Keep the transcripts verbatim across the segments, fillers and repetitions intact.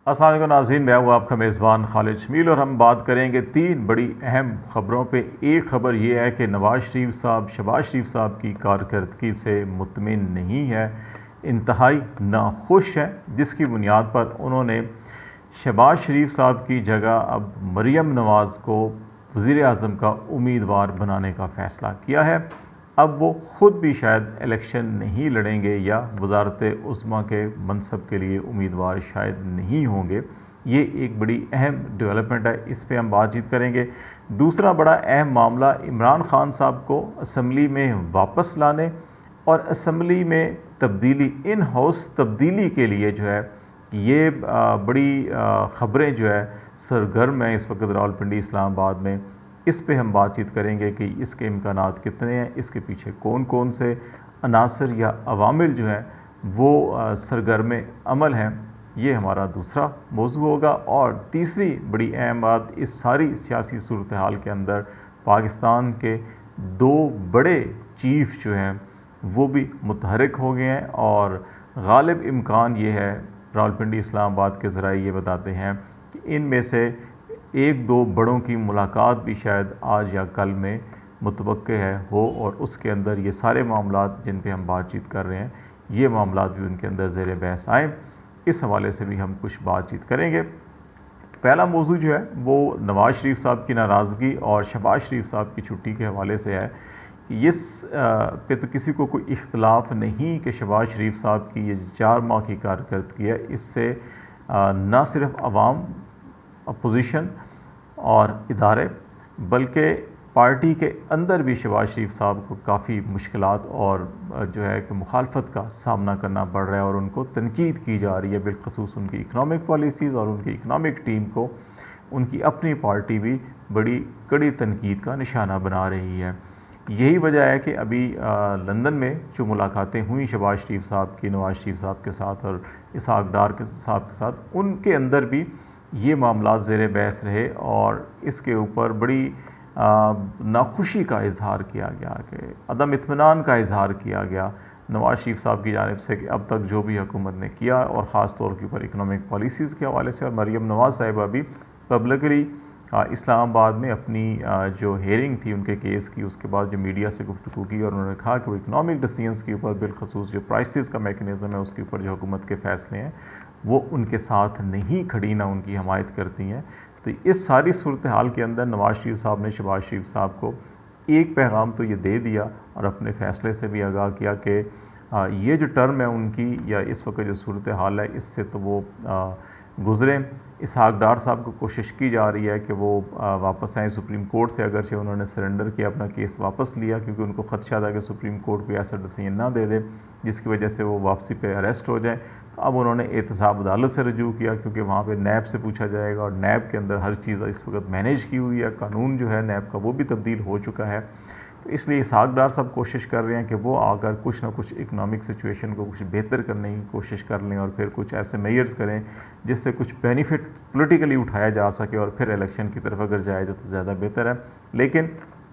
अस्सलाम वालेकुम नाज़रीन, मैं हूँ आपका मेज़बान खालिद शमील और हम बात करेंगे तीन बड़ी अहम ख़बरों पे। एक ख़बर ये है कि नवाज़ शरीफ साहब शहबाज शरीफ साहब की कारकर्दगी से मुतमिन नहीं है, इंतहाई नाखुश है, जिसकी बुनियाद पर उन्होंने शहबाज शरीफ साहब की जगह अब मरीम नवाज़ को वज़ीर आज़म का उम्मीदवार बनाने का फ़ैसला किया है। अब वो ख़ुद भी शायद इलेक्शन नहीं लड़ेंगे या वज़ारत उस्मा के मनसब के लिए उम्मीदवार शायद नहीं होंगे। ये एक बड़ी अहम डेवलपमेंट है, इस पे हम बातचीत करेंगे। दूसरा बड़ा अहम मामला इमरान ख़ान साहब को असम्बली में वापस लाने और असम्बली में तब्दीली, इन हाउस तब्दीली के लिए जो है ये बड़ी ख़बरें जो है सरगर्म हैं इस वक्त रावलपिंडी इस्लामाबाद में। इस पे हम बातचीत करेंगे कि इसके इम्कानात कितने हैं, इसके पीछे कौन कौन से अनासर या अवामिल जो हैं वो सरगर्म अमल हैं। ये हमारा दूसरा मौजू होगा। और तीसरी बड़ी अहम बात, इस सारी सियासी सूरत हाल के अंदर पाकिस्तान के दो बड़े चीफ जो हैं वो भी मुतहरिक हो गए हैं और गालिब इम्कान ये है, रावलपिंडी इस्लामाबाद के ज़राए ये बताते हैं कि इनमें से एक दो बड़ों की मुलाकात भी शायद आज या कल में मुतवक्के है हो और उसके अंदर ये सारे मामलात जिन पे हम बातचीत कर रहे हैं ये मामलात भी उनके अंदर ज़ेर बहस आए। इस हवाले से भी हम कुछ बातचीत करेंगे। पहला मौजू जो है वो नवाज़ शरीफ साहब की नाराज़गी और शहबाज शरीफ साहब की छुट्टी के हवाले से है। इस पे तो किसी को कोई इख्तलाफ नहीं कि शहबाज शरीफ साहब की ये चार माह की कारकर्दगी है, इससे न सिर्फ अवाम, अपोजिशन और इदारे बल्कि पार्टी के अंदर भी शहबाज शरीफ साहब को काफ़ी मुश्किलात और जो है कि मुखालफत का सामना करना पड़ रहा है और उनको तनकीद की जा रही है, बिलखसूस उनकी इकनॉमिक पॉलिसीज़ और उनकी इकनॉमिक टीम को उनकी अपनी पार्टी भी बड़ी कड़ी तनकीद का निशाना बना रही है। यही वजह है कि अभी लंदन में जो मुलाकातें हुई शहबाज शरीफ साहब की नवाज़ शरीफ साहब के साथ और इसहाक डार के साहब के साथ, उनके अंदर भी ये मामला ज़ेर बहस रहे और इसके ऊपर बड़ी नाखुशी का इजहार किया गया, कि अदम इत्मीनान का इजहार किया गया नवाज़ शरीफ साहब की जानिब से कि अब तक जो भी हुकूमत ने किया और ख़ास तौर के ऊपर इकनॉमिक पॉलिसीज़ के हवाले से। और मरीम नवाज़ साहिबा भी पब्लिकली इस्लामाबाद में अपनी जो हेयरिंग थी उनके केस की, उसके बाद जो मीडिया से गुफ्तगू की और उन्होंने कहा कि वो इकनॉमिक डिसीजंस के ऊपर, बिलखसूस जो प्राइसेस का मेकनिज़म है उसके ऊपर जो हुकूमत के फ़ैसले हैं वो उनके साथ नहीं खड़ी, ना उनकी हमायत करती हैं। तो इस सारी सूरत हाल के अंदर नवाज़ शरीफ साहब ने शहबाज शरीफ साहब को एक पैगाम तो ये दे दिया और अपने फ़ैसले से भी आगाह किया कि ये जो टर्म है उनकी या इस वक्त जो सूरत हाल है इससे तो वो गुज़रें। इसहाक डार साहब को कोशिश की जा रही है कि वो वापस आएँ सुप्रीम कोर्ट से, अगर से उन्होंने सरेंडर किया, अपना केस वापस लिया क्योंकि उनको ख़दशा था कि सुप्रीम कोर्ट कोई ऐसा डिसीजन ना दे दे जिसकी वजह से वो वापसी पे अरेस्ट हो जाए। अब उन्होंने एहतसाब अदालत से रजू किया क्योंकि वहाँ पे नैब से पूछा जाएगा और नैब के अंदर हर चीज़ इस वक्त मैनेज की हुई है, कानून जो है नैब का वो भी तब्दील हो चुका है। तो इसलिए इसहाक डार साहब कोशिश कर रहे हैं कि वो आकर कुछ ना कुछ इकनॉमिक सिचुएशन को कुछ बेहतर करने की कोशिश कर लें और फिर कुछ ऐसे मेयर्स करें जिससे कुछ बेनिफिट पॉलिटिकली उठाया जा सके और फिर इलेक्शन की तरफ अगर जाए तो ज़्यादा बेहतर है। लेकिन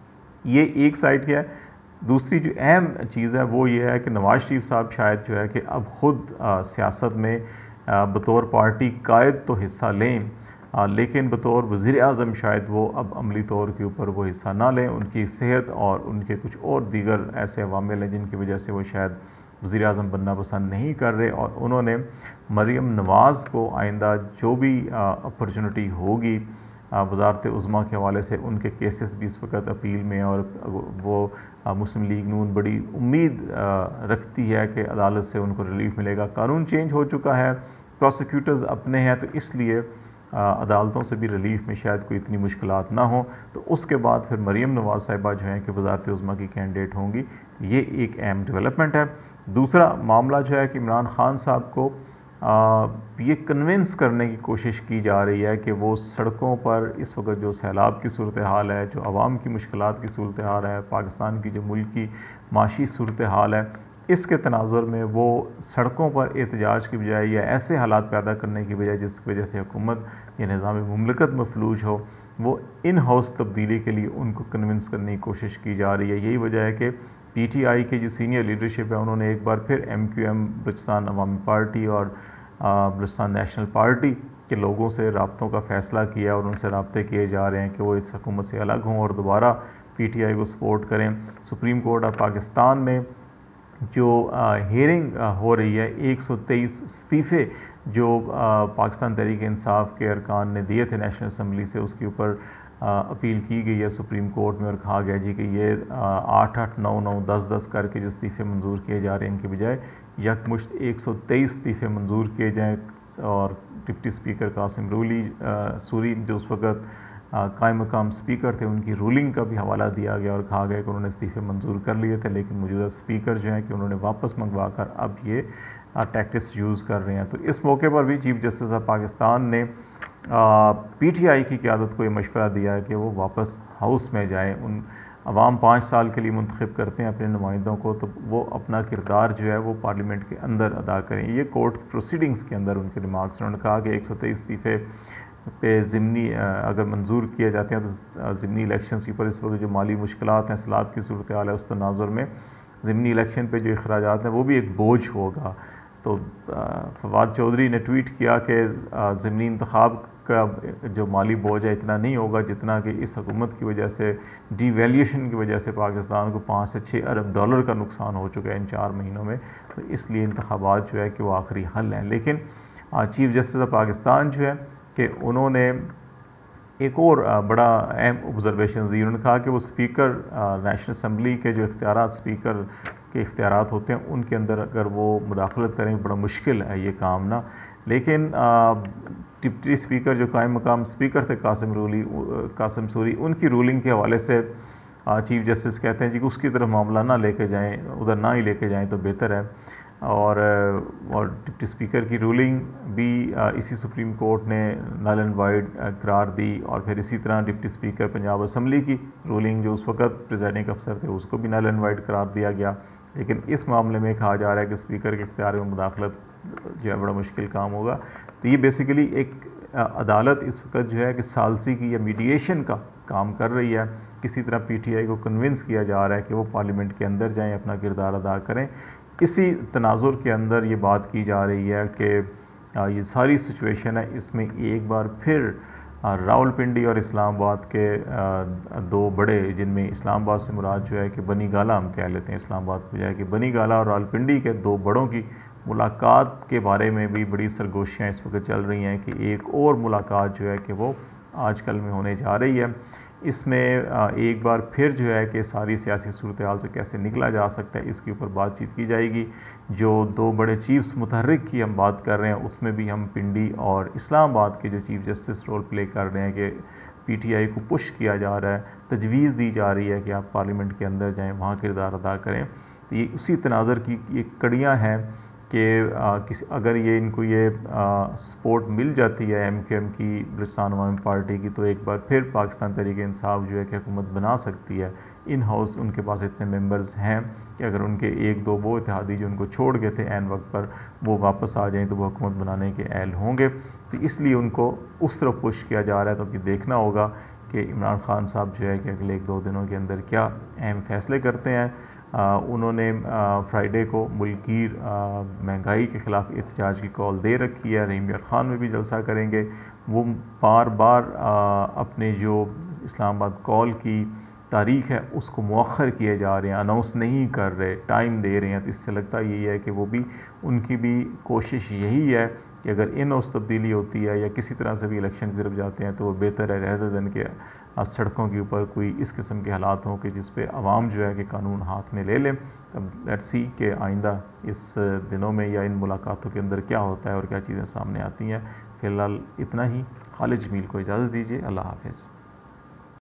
ये एक साइड की है। दूसरी जो अहम चीज़ है वो ये है कि नवाज़ शरीफ साहब शायद जो है कि अब ख़ुद सियासत में आ, बतौर पार्टी कायद तो हिस्सा लें, आ, लेकिन बतौर वज़ीर आज़म शायद वो अब अमली तौर के ऊपर वो हिस्सा ना लें। उनकी सेहत और उनके कुछ और दीगर ऐसे अवामिल हैं जिनकी वजह से वो शायद वज़ीर आज़म बनना पसंद नहीं कर रहे और उन्होंने मरीम नवाज़ को आइंदा जो भी अपॉर्चुनिटी होगी वज़ारत उज़्मा के हवाले से, उनके केसेस भी इस वक्त अपील में और वो मुस्लिम लीग नून बड़ी उम्मीद रखती है कि अदालत से उनको रिलीफ मिलेगा। कानून चेंज हो चुका है, प्रोसिक्यूटर्स अपने हैं, तो इसलिए अदालतों से भी रिलीफ में शायद कोई इतनी मुश्किलात ना हो। तो उसके बाद फिर मरीम नवाज़ साहिबा जो हैं कि वज़ारत उज़्मा की कैंडिडेट होंगी। ये एक अहम डेवलपमेंट है। दूसरा मामला जो है कि इमरान ख़ान साहब को आ, ये कन्विंस करने की कोशिश की जा रही है कि वो सड़कों पर इस वक्त जो सैलाब की सूरत हाल है, जो आवाम की मुश्किलात की सूरत हाल है, पाकिस्तान की जो मुल्क की माशी सूरत हाल है, इसके तनाजुर में वो सड़कों पर एहतजाज की बजाय या ऐसे हालात पैदा करने की बजाय जिसकी वजह से हुकूमत या निज़ाम मुमलिकत मफलूज हो, वो इन हाउस तब्दीली के लिए उनको कन्विंस करने की कोशिश की जा रही है। यही वजह है कि पी टी आई की जो सीनियर लीडरशिप है उन्होंने एक बार फिर M Q M Balochistan Awami party और बलूचिस्तान नेशनल पार्टी के लोगों से रब्तों का फ़ैसला किया और उनसे रब्ते किए जा रहे हैं कि वो इस हुकूमत से अलग हों और दोबारा पी टी आई को सपोर्ट करें। सुप्रीम कोर्ट ऑफ पाकिस्तान में जो हेयरिंग हो रही है, एक सौ तेईस इस्तीफ़े जो आ, पाकिस्तान तहरीक इंसाफ के अरकान ने दिए थे नेशनल असम्बली से, उसके ऊपर अपील की गई है सुप्रीम कोर्ट में और कहा गया जी कि ये आठ आठ नौ नौ दस दस करके जो इस्तीफ़े मंजूर किए जा रहे हैं इनके बजाय यकमुश्त एक सौ तेईस इस्तीफ़े मंजूर किए जाएँ। और डिप्टी स्पीकर कासिम रूली सूरी जो उस वक़्त कायम मकाम स्पीकर थे, उनकी रूलिंग का भी हवाला दिया गया और कहा गया कि उन्होंने इस्तीफ़े मंजूर कर लिए थे, लेकिन मौजूदा स्पीकर जो हैं कि उन्होंने वापस मंगवा कर अब ये टैक्टिक्स यूज़ कर रहे हैं। तो इस मौके पर भी चीफ जस्टिस ऑफ पाकिस्तान ने पी टी आई की क़यादत को ये मशवरा दिया है कि वो वापस हाउस में जाएँ। उन अवाम पाँच साल के लिए मुंतखब करते हैं अपने नुमाइंदों को, तो वो अपना किरदार जो है वो पार्लियामेंट के अंदर अदा करें। ये कोर्ट प्रोसीडिंग्स के अंदर उनके रिमार्क्स, उन्होंने कहा कि एक सौ तेईस इस्तीफ़े पे ज़िमनी अगर मंजूर किए जाते हैं तो ज़िमनी इलेक्शन के ऊपर इस वक्त जो माली मुश्किलात हैं, सैलाब की सूरत हाल है, उस तनाजुर में ज़िमनी इलेक्शन पे जो अखराजात हैं वो भी एक बोझ होगा। तो फवाद चौधरी ने ट्वीट किया कि ज़िमनी इंतखाब का जो माली बोझ है इतना नहीं होगा जितना कि इस हुकूमत की वजह से, डीवैल्यूएशन की वजह से पाकिस्तान को पाँच से छः अरब डॉलर का नुकसान हो चुका है इन चार महीनों में। तो इसलिए इंतखाबात जो है कि वो आखिरी हल हैं। लेकिन चीफ जस्टिस ऑफ पाकिस्तान जो है कि उन्होंने एक और बड़ा अहम ऑब्जर्वेशन दी। उन्होंने कहा कि वो स्पीकर नेशनल असम्बली के जो इख्तियारात स्पीकर के इख्तियारात होते हैं उनके अंदर अगर वो मुदाखलत करें बड़ा मुश्किल है ये काम ना। लेकिन डिप्टी स्पीकर जो कायम मकाम स्पीकर थे कासिम रूली कासिम सूरी, उनकी रूलिंग के हवाले से चीफ जस्टिस कहते हैं जी कि उसकी तरफ मामला ना लेके जाएँ, उधर ना ही लेके जाएँ तो बेहतर है। और और डिप्टी स्पीकर की रूलिंग भी इसी सुप्रीम कोर्ट ने नल एंड वाइड करार दी। और फिर इसी तरह डिप्टी स्पीकर पंजाब असम्बली की रूलिंग जो उस वक़्त प्रिजाइडिंग अफसर थे उसको भी नल एंड वाइड करार दिया गया। लेकिन इस मामले में कहा जा रहा है कि स्पीकर के इख्तियार में मुदाखलत जो है बड़ा मुश्किल काम होगा। तो ये बेसिकली एक अदालत इस वक्त जो है कि सालसी की या मीडिएशन का काम कर रही है। किसी तरह पी टी आई को कन्विंस किया जा रहा है कि वो पार्लियामेंट के अंदर जाएँ, अपना किरदार अदा करें। इसी तनाजुर के अंदर ये बात की जा रही है कि ये सारी सिचुएशन है, इसमें एक बार फिर रावलपिंडी और इस्लामाबाद के दो बड़े, जिनमें इस्लामाबाद से मुराद जो है कि बनी गाला हम कह लेते हैं, इस्लामाबाद को जाए कि बनी गाला और रावलपिंडी के दो बड़ों की मुलाकात के बारे में भी बड़ी सरगोशियाँ इस वक्त चल रही हैं कि एक और मुलाकात जो है कि वो आजकल में होने जा रही है। इसमें एक बार फिर जो है कि सारी सियासी सूरत हाल से कैसे निकला जा सकता है इसके ऊपर बातचीत की जाएगी। जो दो बड़े चीफ्स मुतहर्रिक की हम बात कर रहे हैं उसमें भी हम पिंडी और इस्लामाबाद के जो चीफ जस्टिस रोल प्ले कर रहे हैं कि पी टी आई को पुश किया जा रहा है, तजवीज़ दी जा रही है कि आप पार्लियामेंट के अंदर जाएँ, वहाँ किरदार अदा करें। तो ये उसी तनाज़र की ये कड़ियाँ हैं कि किसी अगर ये इनको ये सपोर्ट मिल जाती है एम क्यू एम की, बलूचिस्तान अवामी पार्टी की, तो एक बार फिर पाकिस्तान तहरीक इंसाफ जो है कि हुकूमत बना सकती है। इन हाउस उनके पास इतने मेंबर्स हैं कि अगर उनके एक दो वो इत्तेहादी जो उनको छोड़ गए थे ऐन वक्त पर वो वापस आ जाएँ तो वो हुकूमत बनाने के अहल होंगे। तो इसलिए उनको उस तरफ पुश किया जा रहा है। तो अभी देखना होगा कि इमरान खान साहब जो है कि अगले एक दो दिनों के अंदर क्या अहम फैसले करते हैं। आ, उन्होंने फ्राइडे को मुल्कीर महंगाई के ख़िलाफ़ एहतजाज की कॉल दे रखी है। रहीम यार खान में भी जलसा करेंगे। वो बार बार आ, अपने जो इस्लामाबाद कॉल की तारीख़ है उसको मुअख्खर किए जा रहे हैं, अनाउंस नहीं कर रहे, टाइम दे रहे हैं। तो इससे लगता यही है कि वो भी, उनकी भी कोशिश यही है कि अगर इन हाउस तब्दीली होती है या किसी तरह से भी इलेक्शन की तरफ जाते हैं तो वो बेहतर है रहते दिन के सड़कों के ऊपर कोई इस किस्म के हालात हों कि जिस पे आवाम जो है कि कानून हाथ में ले लें। तब लेट्स सी कि आइंदा इस दिनों में या इन मुलाकातों के अंदर क्या होता है और क्या चीज़ें सामने आती हैं। फ़िलहाल इतना ही। खालिद जमील को इजाज़त दीजिए। अल्लाह हाफ़िज़।